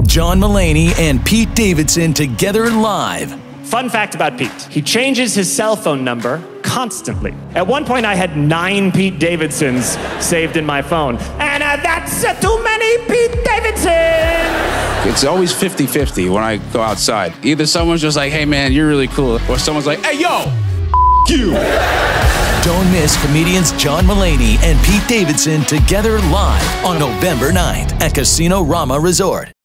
John Mulaney and Pete Davidson together live. Fun fact about Pete. He changes his cell phone number constantly. At one point, I had 9 Pete Davidsons saved in my phone. And that's too many Pete Davidsons! It's always 50-50 when I go outside. Either someone's just like, hey man, you're really cool, or someone's like, hey yo, you. Don't miss comedians John Mulaney and Pete Davidson together live on November 9th at Casino Rama Resort.